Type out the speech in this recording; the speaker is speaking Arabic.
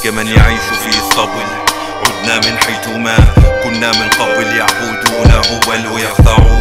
كمن يعيش في الصبل. عدنا من حيث ما كنا من قبل، يعبدون هبل ويخضعون